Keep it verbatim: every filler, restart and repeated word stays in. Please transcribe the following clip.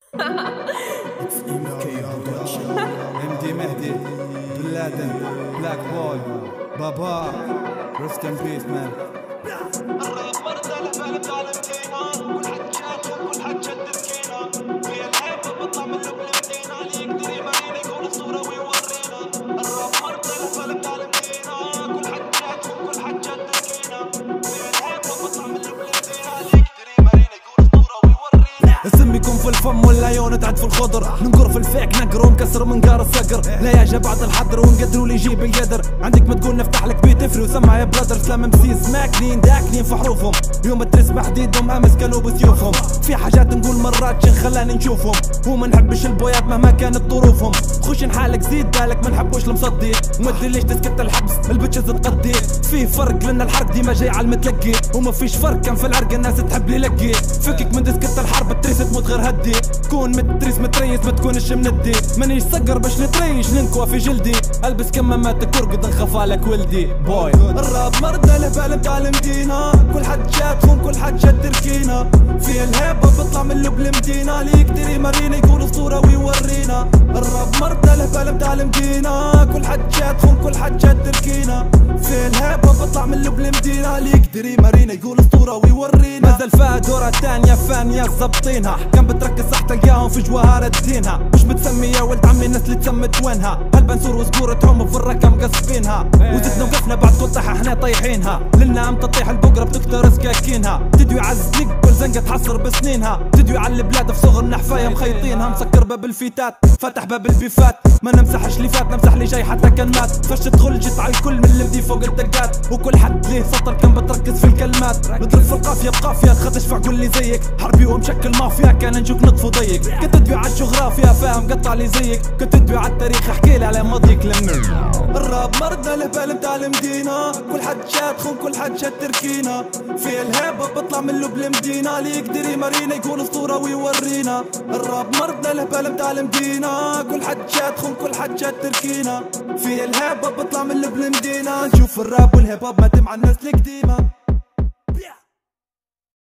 ام دي مهدي بن لادن بلاك بوي بابا ريست ان بيس مان. الراب مرضى الهبال بتعلمتينا كل حد شاف وكل حد شد الكينا في الهيبة بطلع من لب المدينة اللي يقدر يمارينا يكون الصورة ويورينا. الراب مرضى الهبال بتعلمتينا كل حد شاف وكل حد شد الكينا في الهيبة بطلع من لب المدينة اللي يقدر يمارينا يكون الصورة ويورينا. السم يكون في الفم والعيون تعد في الخضر، ننقر في الفيك نقر ونكسر منقار الصقر. لا يا بعد الحضر ونقدر واللي يجيب القدر. عندك ما تقول نفتح لك بيت افري وسمع يا برادر. سلام مسيس ماكلين داكلين في حروفهم، يوم ترسم حديدهم امس كانوا بسيوفهم. في حاجات نقول مرات شن خلاني نشوفهم، وما نحبش البويات مهما كانت ظروفهم. خش نحالك زيد بالك ما نحبوش المصدي، وما تدليش تسكت الحبس البتشز تقدي. فيه فرق لان الحرق ديما جاي على المتلقي، وما فيش فرق كان في العرق الناس تحب لي لقي. فكك من دسكت الحرب تريس تموت غير هدي، تكون متريس متريس ما تكونش مندي. مانيش صقر باش نتريش ننكوى في جلدي، البس كمامات ترقد نخفالك ولدي بوي. الراب مرضى الهبال متعلمتينا كل حد شافهم كل حد شد ركينا. في الهيبة بطلع من لب المدينة اللي يقدر يمارينا يكون الصورة ويورينا. الراب مرضى الهبال متعلمتينا كل حد شافهم كل حد شد ركينا. في الهيبة بطلع من لب المدينة اللي يقدر يمارينا يقول الصورة ويورينا. نزل فيها دورة تانية فانية ظابطينها، كان بتركز صح تلقاهم في جواهر دينها. مش بتسمي يا ولد عمي الناس اللي تسمت وينها، هالبنسور وسكورتهم في الركم قصفينها. وزدنا وقفنا بعد كل طيحة احنا طايحينها، لنا امتى تطيح البقرة بتكتر سكاكينها. تدوي عالزنق كل زنقة تحصر بسنينها، تدوي على البلاد في صغر نحفاية مخيطينها. مسكر باب الفيتات فتح باب البيفات، ما نمسحش اللي فات نمسح اللي جاي حتى كان مات. فش تدخل جت على الكل من اللي بدي فوق الدقات، وكل حد ليه سطر كان بتركز في الكلمات. نضرب في القافية بقافية تخدش في عقول اللي زيك، حربي ومشكل مافيا كان نجوك نطفو ضيق. كنت تدوي على الجغرافيا فاهم قطع لي زيك، كنت تدوي على التاريخ احكي لي على ماضيك لمن. الراب مرضى الهبال متعلم دينا كل حد شاد كل حد شاد تركينا. في الهيبة بطلع من لب المدينة اللي يقدر يمارينا يكون الصورة ويورينا. الراب مرضى الهبال متعلم دينا كل حد شاد كل حد شاد تركينا. في الهيبة بطلع من لب المدينة نشوف الراب والهيب هوب ما تم على الناس القديمة.